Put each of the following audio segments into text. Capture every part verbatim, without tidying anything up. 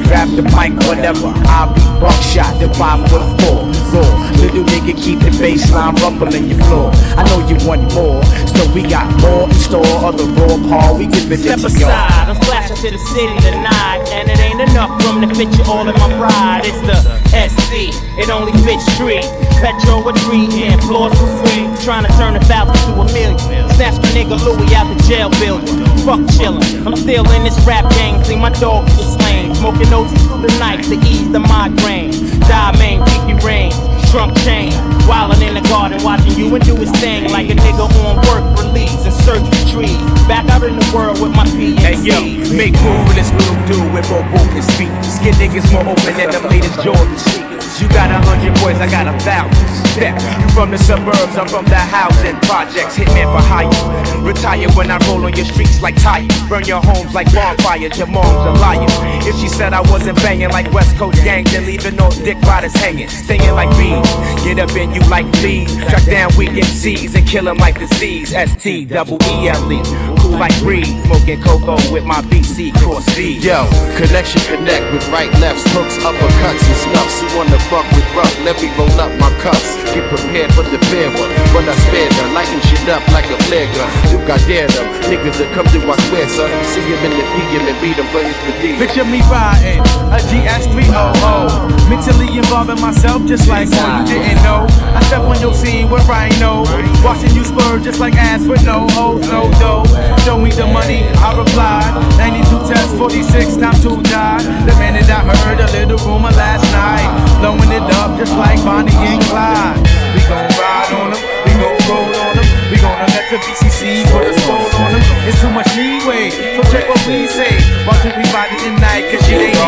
grab the mic, whatever. I'll be buckshot, then five foot four. Raw, little nigga, keep the baseline rumbling your floor. I know you want more, so we got more in store. Other raw Paul, we give it to Step aside, I'm flashing to the city tonight, and it ain't enough room to fit you all in my ride. It's the S C, it only fits street. Petrol with three in, floors for free. Trying to turn a thousand to a million. Snatch my nigga Louie out the jail building. Fuck chillin', I'm still in this rap game. See my dog get slain. Smoking noses through the night to ease the migraine. Diamond, Kiki Rain, trunk chain. Wildin' in the garden, watching you and do his thing. Like a nigga on work release and search for trees. Back out in the world with my P N C. Hey yo, make room for this little dude with more book and speak. Skin niggas more open than the latest Jordan sneakers. You got a hundred boys, I got a thousand. Step, you from the suburbs, I'm from the housing projects. Hitman for hire. Retire when I roll on your streets like tire. Burn your homes like bonfires, your mom's a liar. If she said I wasn't banging like West Coast gang, then leaving all dick riders hanging. Stinging like bees, get up in you like fleas. Track down weak M Cs and kill them like disease. S T double E L E, cool like breeze. Smoking cocoa with my B C cross feed. Yo, connection connect with right, lefts, hooks, uppercuts and snuffs. You wanna fuck with rough, let me roll up my cuffs. Get prepared for the fair one, but I spared her, lighting shit up like a flare gun. Duke, I dare them, niggas that come through, I swear, son. See him in the P M and beat him for his belief. Picture me riding a G S three hundred, mentally involving myself just like one you didn't know. I step on your scene with rhino, watching you spur just like ass with no hoes, no dough. Show me the money, I replied. ninety-two tests, forty-six times two died. The minute I heard a little rumor last night, blowing it up just like Bonnie and Clyde. We gon' ride on them, we gon' roll on them. We gonna let the B C C put a stone on them. It's too much leeway, so check what we say. Watch everybody tonight, cause shit ain't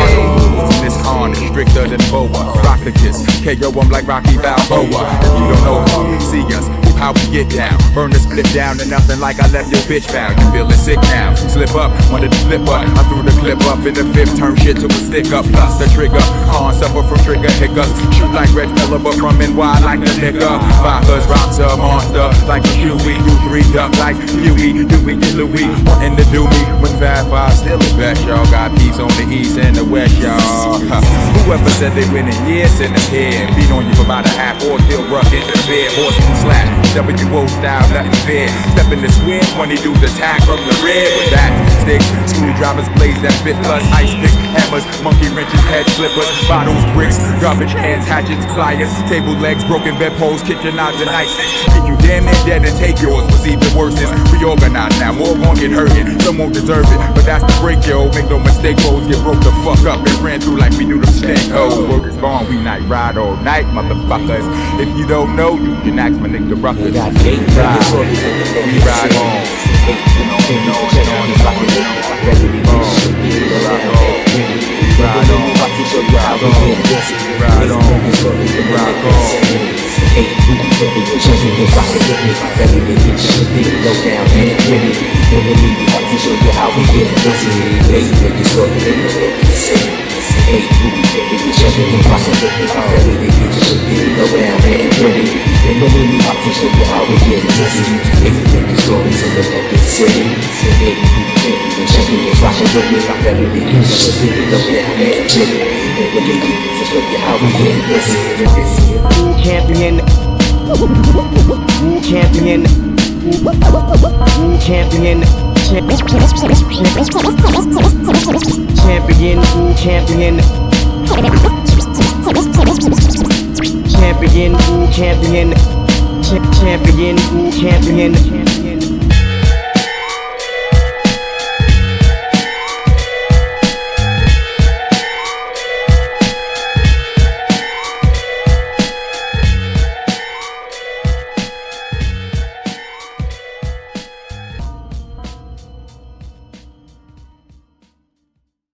easy. This on is stricter than boa. Rock the kiss, K O I'm like Rocky Balboa. If you don't know us, see us, how we get down. Burn the split down to nothing like I left your bitch bound. You feeling sick now, slip up, wanted to slip up. I threw the clip up in the fifth, turn shit to a stick up. Plus the trigger, on suffer from trigger hiccups. Shoot like Red Miller, but from N Y like a nigga. Fathers, rocks a monster, like a Huey. You three up like Huey, Dewey, and Louie. Wanting to do me, when Fab Five still the best, y'all. Got peace on the east and the west, y'all. Huh. Whoever said they winning, yeah, send them here. Beat on you for about a half or still rough in the bed. Horse and slash, W O style, nothing fair. Step in the swim when he do the attack from the rear. With that, sticks, screwdrivers, blades that fit plus ice picks, hammers, monkey wrenches, head slippers, bottles, bricks, garbage cans, hatchets, pliers, table legs, broken bedposts, kitchen knives and ice. Get you damn near dead and take yours. What's even worse is reorganized now. More won't get hurting, some won't deserve it. But that's the break, yo. Make no mistake, foes get broke the fuck up and ran through like we knew them stank hoes. Work is gone, we night ride all night, motherfuckers. If you don't know, you can ask my nigga Ruckers. Got eight ride, we ride on. Ride on, ride on, rock on. Hey, we be flipping your chicken and rockin' with me. Ready to get shit, nigga, go down and get it. When we leave, we have to show you how we get busy. Hey, niggas go to the city. Hey, we be flipping your chicken and rockin' with me. Ready to get shit, nigga, go down and get it. When we leave, we have to show you how we get busy. Hey, niggas go to the city. Hey, we be flipping your chicken and rockin' with me. Ready to get shit, nigga, go down and get it. When we leave, we show you how we get busy. Who champion? Who champion? Who champion? Champion, who champion? Champion, who champion? Champion, who champion?